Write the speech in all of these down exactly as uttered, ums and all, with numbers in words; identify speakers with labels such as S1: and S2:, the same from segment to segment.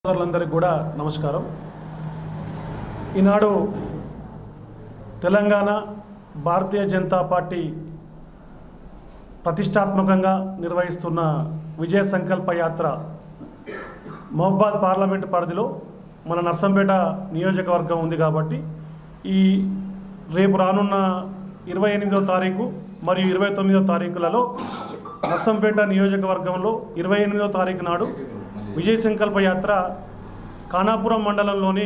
S1: సోదరులందరికీ కూడా నమస్కారం. ఈనాడు తెలంగాణ భారతీయ జనతా పార్టీ ప్రతిష్టాత్మకంగా నిర్వహిస్తున్న విజయ సంకల్ప యాత్ర మహబూబాద్ పార్లమెంటు పరిధిలో మన నర్సంపేట నియోజకవర్గం ఉంది కాబట్టి ఈ రేపు రానున్న ఇరవై ఎనిమిదవ తారీఖు మరియు ఇరవై తొమ్మిదవ తారీఖులలో నర్సంపేట నియోజకవర్గంలో ఇరవై ఎనిమిదవ తారీఖు నాడు విజయ సంకల్ప యాత్ర ఖానాపురం మండలంలోని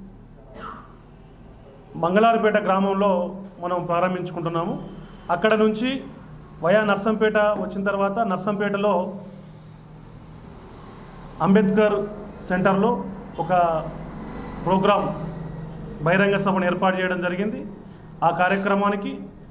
S1: మంగళారపేట గ్రామంలో మనం ప్రారంభించుకుంటున్నాము. అక్కడ నుంచి వయా నర్సంపేట వచ్చిన తర్వాత నర్సంపేటలో అంబేద్కర్ సెంటర్లో ఒక ప్రోగ్రాం బహిరంగ సభను ఏర్పాటు చేయడం జరిగింది. ఆ కార్యక్రమానికి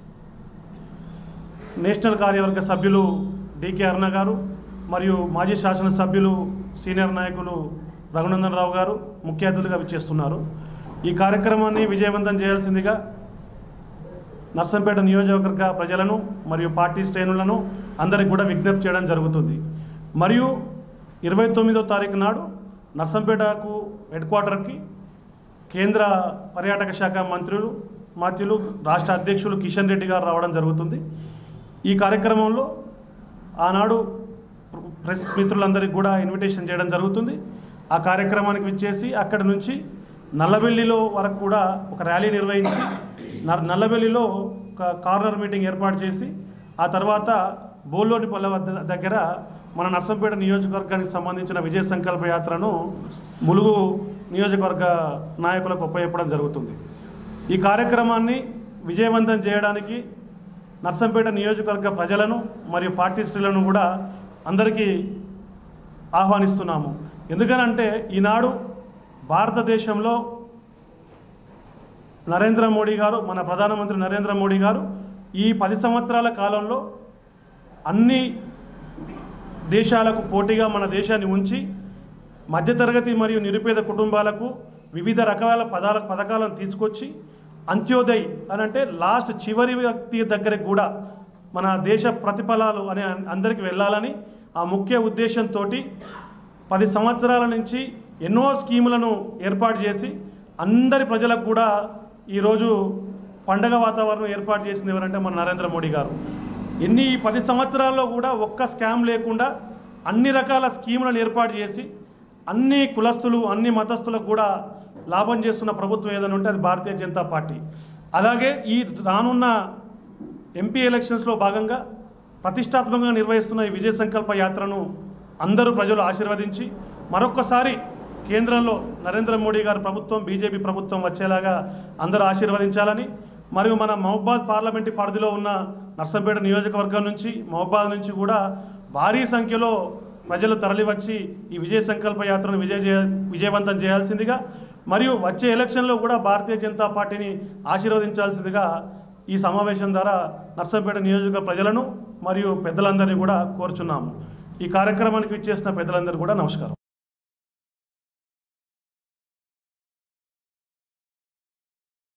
S1: నేషనల్ కార్యవర్గ సభ్యులు డికే అరుణ గారు మరియు మాజీ శాసనసభ్యులు సీనియర్ నాయకులు రఘునందన్ రావు గారు ముఖ్య అతిథులుగా విచ్చేస్తున్నారు. ఈ కార్యక్రమాన్ని విజయవంతం చేయాల్సిందిగా నర్సంపేట నియోజకవర్గ ప్రజలను మరియు పార్టీ శ్రేణులను అందరికి కూడా విజ్ఞప్తి చేయడం జరుగుతుంది. మరియు ఇరవై తొమ్మిదో తారీఖు నాడు నర్సంపేటకు హెడ్ క్వార్టర్కి కేంద్ర పర్యాటక శాఖ మంత్రులు మాత్యులు రాష్ట్ర అధ్యక్షులు కిషన్ రెడ్డి గారు రావడం జరుగుతుంది. ఈ కార్యక్రమంలో ఆనాడు ప్రెస్ మిత్రులందరికీ కూడా ఇన్విటేషన్ చేయడం జరుగుతుంది. ఆ కార్యక్రమానికి విచ్చేసి అక్కడి నుంచి నల్లబెల్లిలో వరకు కూడా ఒక ర్యాలీ నిర్వహించి నల్లబెల్లిలో ఒక కార్నర్ మీటింగ్ ఏర్పాటు చేసి ఆ తర్వాత బోల్లోనిపల్లె వద్ద దగ్గర మన నర్సంపేట నియోజకవర్గానికి సంబంధించిన విజయ సంకల్ప యాత్రను ములుగు నియోజకవర్గ నాయకులకు ఒప్పచెప్పడం జరుగుతుంది. ఈ కార్యక్రమాన్ని విజయవంతం చేయడానికి నర్సంపేట నియోజకవర్గ ప్రజలను మరియు పార్టీ శ్రేణులను కూడా అందరికీ ఆహ్వానిస్తున్నాము. ఎందుకనంటే ఈనాడు భారతదేశంలో నరేంద్ర మోడీ గారు మన ప్రధానమంత్రి నరేంద్ర మోడీ గారు ఈ పది సంవత్సరాల కాలంలో అన్ని దేశాలకు పోటీగా మన దేశాన్ని ఉంచి మధ్యతరగతి మరియు నిరుపేద కుటుంబాలకు వివిధ రకాల పదాల పథకాలను తీసుకొచ్చి అంత్యోదయ్ అని అంటే లాస్ట్ చివరి వ్యక్తి దగ్గరికి కూడా మన దేశ ప్రతిఫలాలు అనే అందరికీ వెళ్ళాలని ఆ ముఖ్య ఉద్దేశంతో పది సంవత్సరాల నుంచి ఎన్నో స్కీములను ఏర్పాటు చేసి అందరి ప్రజలకు కూడా ఈరోజు పండగ వాతావరణం ఏర్పాటు చేసింది ఎవరంటే మన నరేంద్ర మోడీ గారు. ఎన్ని పది సంవత్సరాల్లో కూడా ఒక్క స్కామ్ లేకుండా అన్ని రకాల స్కీములను ఏర్పాటు చేసి అన్ని కులస్తులు అన్ని మతస్థులకు కూడా లాభం చేస్తున్న ప్రభుత్వం ఏదైనా ఉంటే అది భారతీయ జనతా పార్టీ. అలాగే ఈ రానున్న ఎంపీ ఎలక్షన్స్లో భాగంగా ప్రతిష్టాత్మకంగా నిర్వహిస్తున్న ఈ విజయ సంకల్ప యాత్రను అందరూ ప్రజలు ఆశీర్వదించి మరొక్కసారి కేంద్రంలో నరేంద్ర మోడీ గారి ప్రభుత్వం బీజేపీ ప్రభుత్వం వచ్చేలాగా అందరూ ఆశీర్వదించాలని మరియు మన మహబూబాద్ పార్లమెంటు పరిధిలో ఉన్న నర్సంపేట నియోజకవర్గం నుంచి మహబూబాద్ నుంచి కూడా భారీ సంఖ్యలో ప్రజలు తరలివచ్చి ఈ విజయ సంకల్ప యాత్రను విజయ విజయవంతం చేయాల్సిందిగా మరియు వచ్చే ఎలక్షన్లో కూడా భారతీయ జనతా పార్టీని ఆశీర్వదించాల్సిందిగా ఈ సమావేశం ద్వారా నర్సంపేట నియోజకవర్గ ప్రజలను మరియు పెద్దలందరినీ కూడా కోరుచున్నాము. ఈ కార్యక్రమానికి విచ్చేసిన పెద్దలందరూ కూడా నమస్కారం.